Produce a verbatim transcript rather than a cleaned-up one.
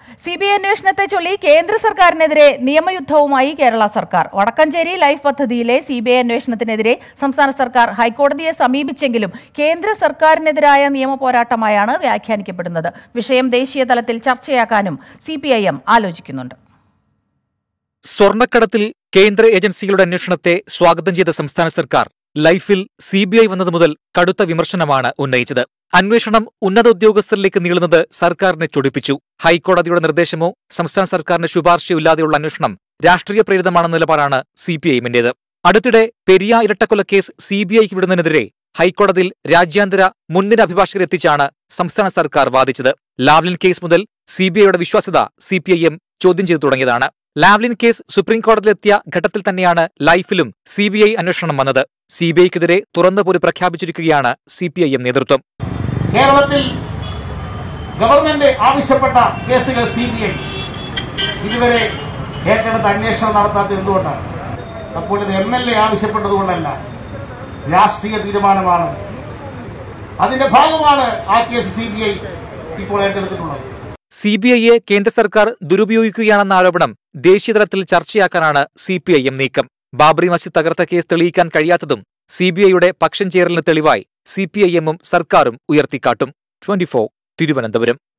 C B I അന്വേഷണത്തെ ചൊല്ലി കേന്ദ്ര സർക്കാരിനെതിരെ നിയമയുദ്ധവുമായി കേരള സർക്കാർ. വടക്കഞ്ചേരി ലൈഫ് പദ്ധതിയിലെ സി ബി ഐ അന്വേഷണത്തിനെതിരെ സംസ്ഥാന സർക്കാർ ഹൈക്കോടതിയെ സമീപിച്ചെങ്കിലും കേന്ദ്ര സർക്കാരിനെതിരായ നിയമ പോരാട്ടമായാണ് വ്യാഖ്യാനിക്കപ്പെടുന്നത്. വിഷയം ദേശീയ തലത്തിൽ ചർച്ചയാക്കാനും സി പി ഐ എം ആലോചിക്കുന്നുണ്ട്. സ്വർണ്ണക്കടത്തിൽ കേന്ദ്ര ഏജൻസികളുടെ അന്വേഷണത്തെ സ്വാഗതം ചെയ്ത സംസ്ഥാന സർക്കാർ ലൈഫിൽ സി ബി ഐ വന്നത് മുതൽ കടുത്ത വിമർശനമാണ് ഉന്നയിച്ചത്. അന്വേഷണം ഉന്നത ഉദ്യോഗസ്ഥരിലേക്ക് നീളുന്നത് സർക്കാരിനെ ചൊടിപ്പിച്ചു. ഹൈക്കോടതിയുടെ നിർദ്ദേശമോ സംസ്ഥാന സർക്കാരിന്റെ ശുപാർശയോ ഇല്ലാതെയുള്ള അന്വേഷണം രാഷ്ട്രീയ പ്രേരിതമാണെന്ന നിലപാടാണ് സി പി ഐ എമ്മിന്റേത്. അടുത്തിടെ പെരിയ ഇരട്ടക്കൊലക്കേസ് സി ബി ഐക്ക് വിടുന്നതിനെതിരെ ഹൈക്കോടതിയിൽ രാജ്യാന്തര മുൻനിര അഭിഭാഷകരെ എത്തിച്ചാണ് സംസ്ഥാന സർക്കാർ വാദിച്ചത്. ലാവ്ലിൻ കേസ് മുതൽ സി ബി ഐയുടെ വിശ്വാസ്യത സി പി ഐ എം ചോദ്യം ചെയ്തു തുടങ്ങിയതാണ്. ലാവ്ലിൻ കേസ് സുപ്രീംകോടതിയിലെത്തിയ ഘട്ടത്തിൽ തന്നെയാണ് ലൈഫിലും സി ബി ഐ അന്വേഷണം വന്നത്. സി ബി ഐക്കെതിരെ തുറന്നുപോരി പ്രഖ്യാപിച്ചിരിക്കുകയാണ് സി പി ഐ എം നേതൃത്വം. കേരളത്തിൽ ഗവൺമെന്റ് ആവശ്യപ്പെട്ട കേസുകൾ സി ബി ഐ ഇതുവരെ ഏറ്റെടുത്ത് അന്വേഷണം നടത്താത്തത് എന്തുകൊണ്ടാണ്? അപ്പോൾ ഇത് എം എൽ എ ആവശ്യപ്പെട്ടതുകൊണ്ടല്ല, രാഷ്ട്രീയ തീരുമാനമാണ്. അതിന്റെ ഭാഗമാണ് ആ കേസ് സി ബി ഐ ഇപ്പോൾ ഏറ്റെടുത്തിട്ടുള്ളത്. സി ബി ഐയെ കേന്ദ്ര സർക്കാർ ദുരുപയോഗിക്കുകയാണെന്ന ആരോപണം ദേശീയതലത്തിൽ ചർച്ചയാക്കാനാണ് സി പി ഐ എം നീക്കം. ബാബറി മസ്ജിദ് തകർത്ത കേസ് തെളിയിക്കാൻ കഴിയാത്തതും സി ബി ഐയുടെ പക്ഷം ചേരലിന് തെളിവായി സി പി ഐ എമ്മും സർക്കാരും ഉയർത്തിക്കാട്ടും. Twenty four Thiruvananthapuram.